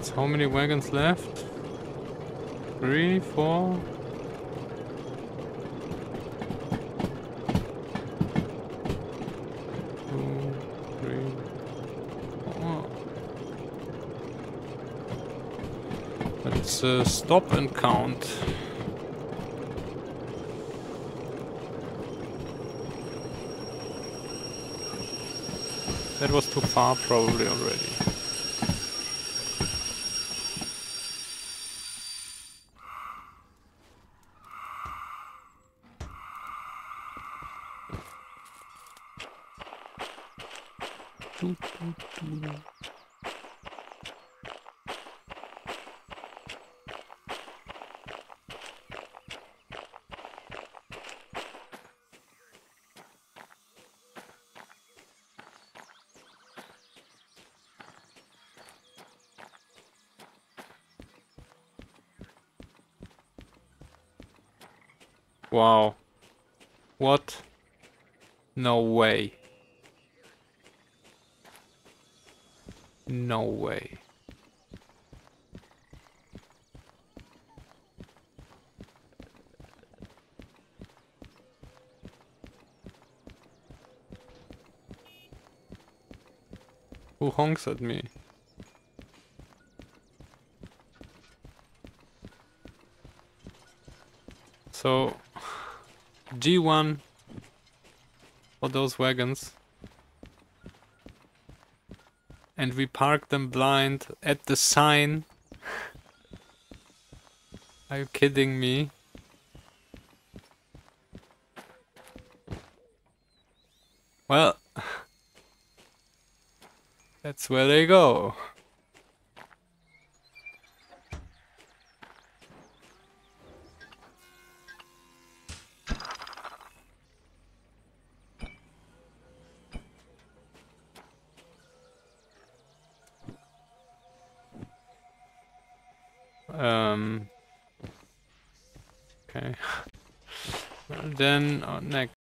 How many wagons left? 3, 4. Two, 3, 4. Let's stop and count. That was too far probably already. Wow. What? No way. No way. Who honks at me? So, G1 for those wagons. And we park them blind at the sign. Are you kidding me? Well, that's where they go. Okay. Well, then next.